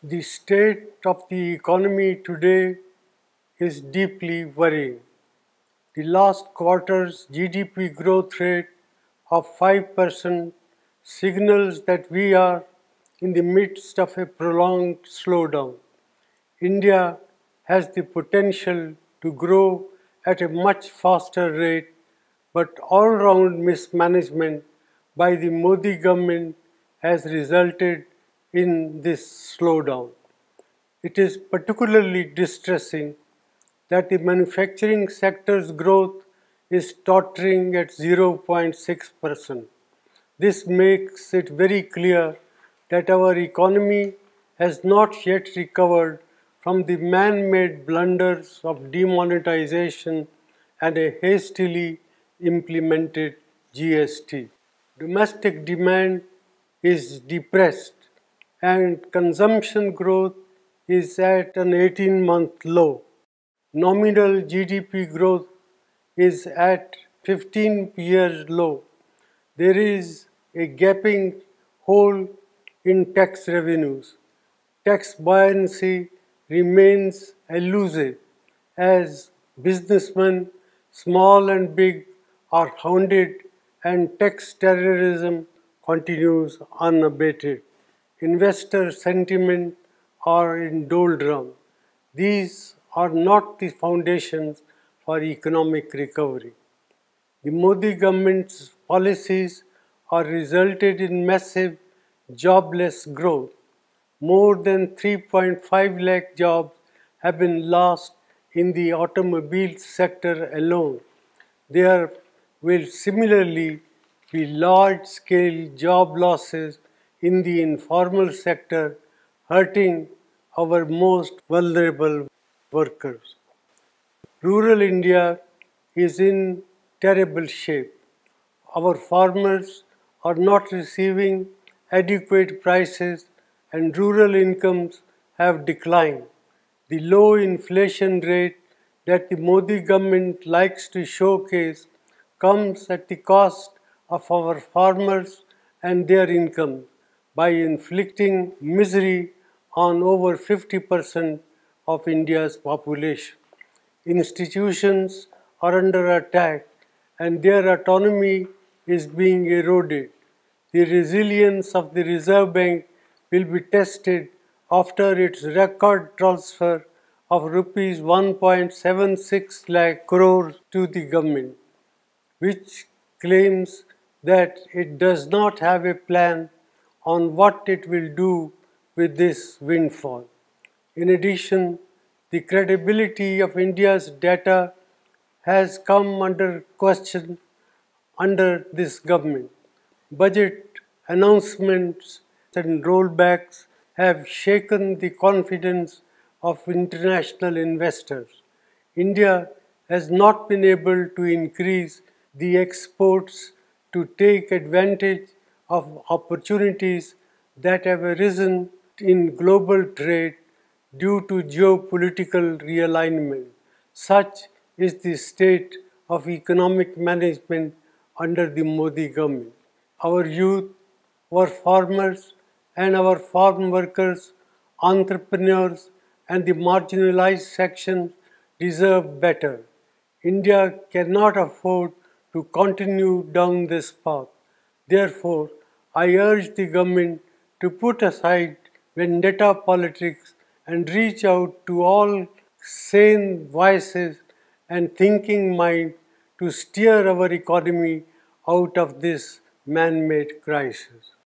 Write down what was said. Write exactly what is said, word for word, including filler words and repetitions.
The state of the economy today is deeply worrying. The last quarter's G D P growth rate of five percent signals that we are in the midst of a prolonged slowdown. India has the potential to grow at a much faster rate, but all-round mismanagement by the Modi government has resulted in this slowdown. It is particularly distressing that the manufacturing sector's growth is tottering at zero point six percent. This makes it very clear that our economy has not yet recovered from the man-made blunders of demonetisation and a hastily implemented G S T. Domestic demand is depressed and consumption growth is at an eighteen-month low. Nominal G D P growth is at fifteen-year low. There is a gaping hole in tax revenues. Tax buoyancy remains elusive as businessmen, small and big, are hounded and tax terrorism continues unabated. Investor sentiment are in doldrums. These are not the foundations for economic recovery. The Modi government's policies are resulted in massive jobless growth. More than three point five lakh jobs have been lost in the automobile sector alone. There will similarly be large-scale job losses in the informal sector, hurting our most vulnerable workers. Rural India is in terrible shape. Our farmers are not receiving adequate prices and rural incomes have declined. The low inflation rate that the Modi government likes to showcase comes at the cost of our farmers and their income by inflicting misery on over fifty percent of India's population. Institutions are under attack and their autonomy is being eroded. The resilience of the Reserve Bank will be tested after its record transfer of rupees one point seven six lakh crores to the government, which claims that it does not have a plan on what it will do with this windfall. In addition, the credibility of India's data has come under question under this government. Budget announcements and rollbacks have shaken the confidence of international investors. India has not been able to increase the exports to take advantage of opportunities that have arisen in global trade due to geopolitical realignment. Such is the state of economic management under the Modi government. Our youth, our farmers and our farm workers, entrepreneurs and the marginalized sections deserve better. India cannot afford to continue down this path. Therefore, I urge the government to put aside vendetta politics and reach out to all sane voices and thinking mind to steer our economy out of this man-made crisis.